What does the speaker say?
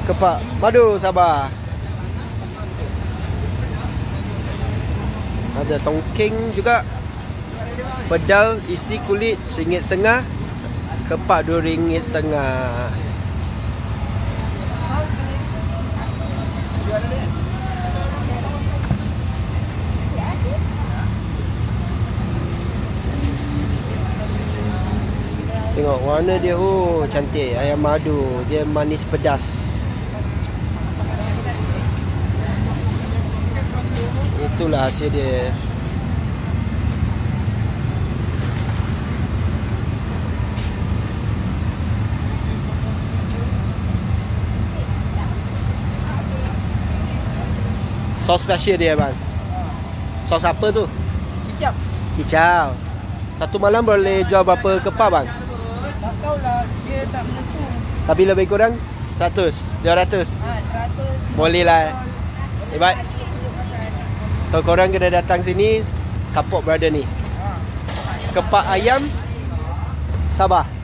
Kepak madu Sabah. Ada tongking juga. Pedal isi kulit RM1.50. Kepak RM2.50. Tengok warna dia, oh cantik. Ayam madu, dia manis pedas. Itulah hasil dia. Sos special dia bang. Sos apa tu? Kicap. Hijau. Satu malam boleh jual berapa kepak bang? Tak tahulah, dia tak menentu. Tapi lebih kurang 100, 200. 100. Boleh lah. Baik. So korang kena datang sini, support brother ni. Kepak ayam Sabah.